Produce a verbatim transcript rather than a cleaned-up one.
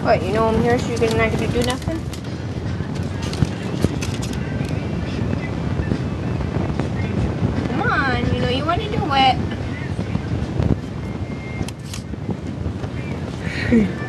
What, you know I'm here so you're not gonna do nothing? Come on, you know you want to do it.